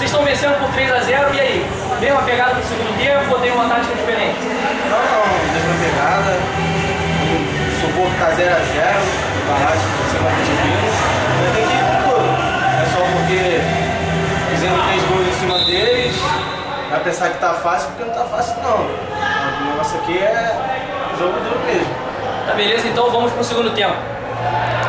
Vocês estão vencendo por 3 a 0, e aí? Mesma pegada no segundo tempo ou tem uma tática diferente? Não, mesma pegada. O suporte tá 0 a 0, o Barrate por cima do divino. Mas tem que ir com tudo. É só porque fizemos 3 gols em cima deles, vai pensar que tá fácil, porque não tá fácil não. O negócio aqui é jogo duro mesmo. Tá beleza, então vamos pro segundo tempo.